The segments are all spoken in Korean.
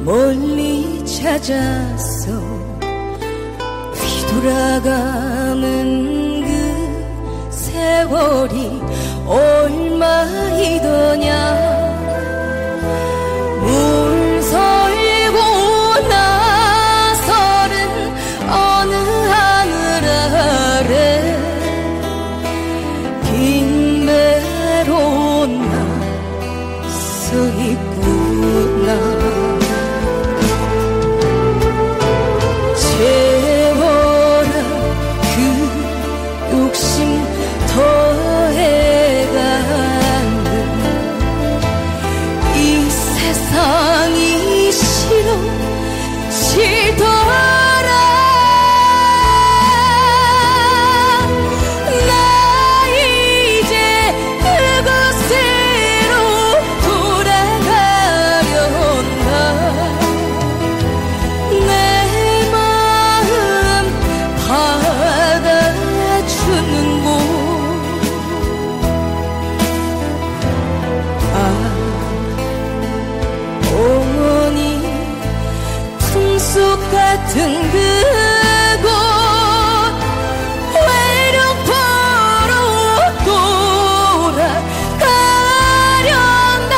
멀리 찾아서 뒤돌아가는 그 세월이 얼마이더냐. 물설고 나서는 어느 하늘 아래 긴 배로 나 서 있구나. 채워라 그 욕심 더해가는 이 세상이 싫더라. 나 이제 그곳으로 돌아가련다. 내 마음 받아주는 곳. 어머니 풍속 같은 그곳 외롭어로 돌아가련다.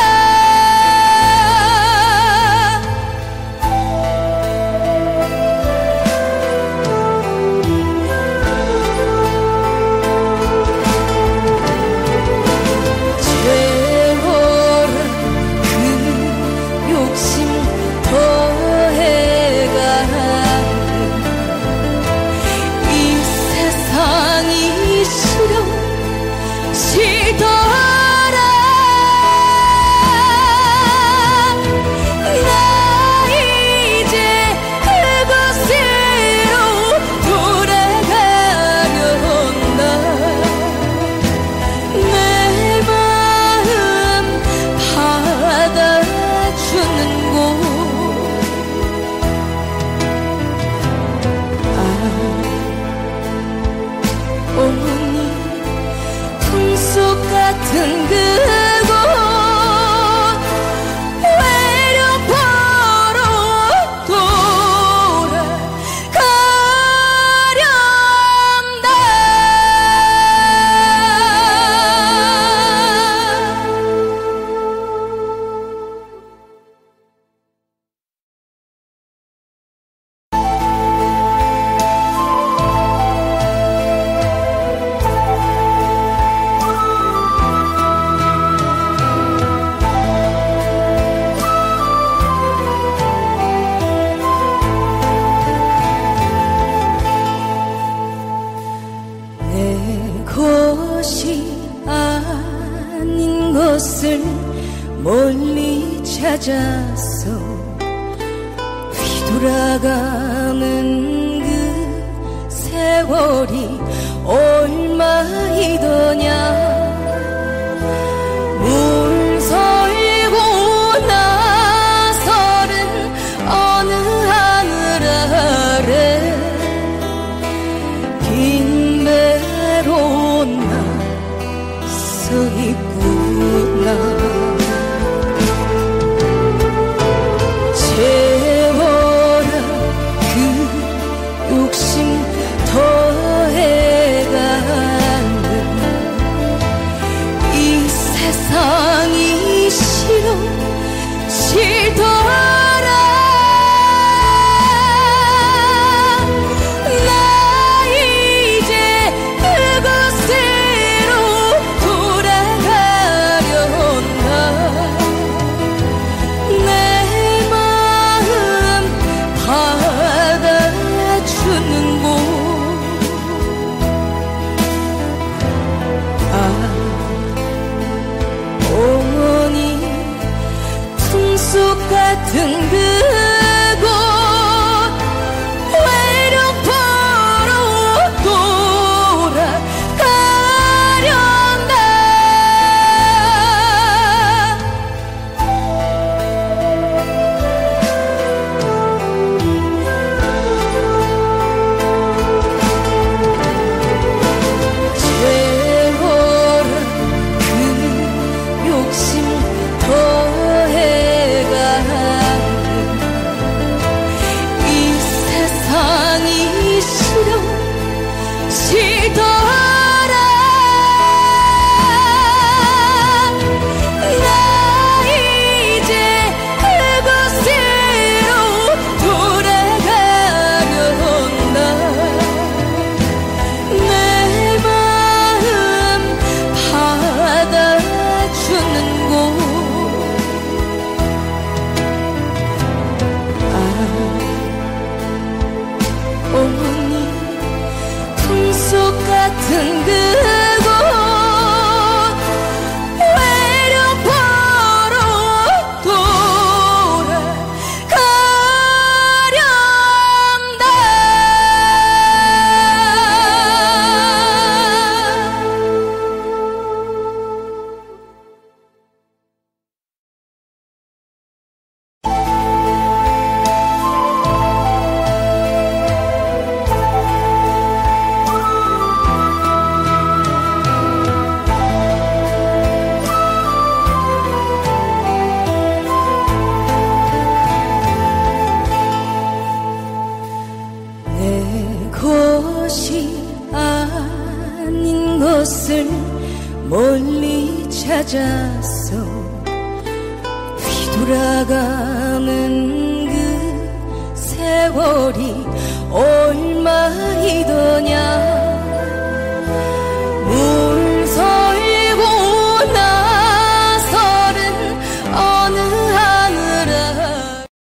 채워라 그 욕심 더해가는 이 세상이 싫더라. 나 이제 그곳으로 돌아가련다. 내 마음 받아주는 곳. 어머니 풍속 같은 그곳 외롭어로 돌아가련다. 내 것이 아닌 것을 멀리 찾아서 뒤돌아가는 그 세월이 얼마이더냐. 물설고 나서는 어느 하늘 아래 긴 배로 나 서 있구나. 채워라 그 욕심 더해가는 같은 그곳 외력바로 돌아가련다. 내 것이 아닌 것을 멀리 찾아서 뒤돌아가는 그 세월이 얼마이더냐.